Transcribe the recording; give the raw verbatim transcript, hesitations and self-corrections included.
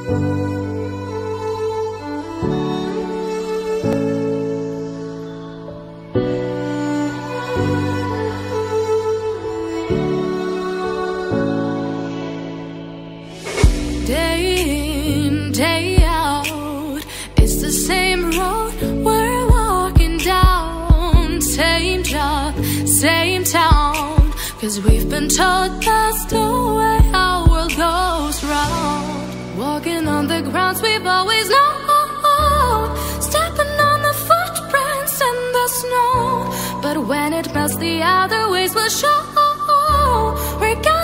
Day in, day out, it's the same road we're walking down. Same job, same town, 'cause we've been told that's the way our world goes round. Walking on the grounds we've always known, stepping on the footprints in the snow. But when it melts, the other ways will show. We're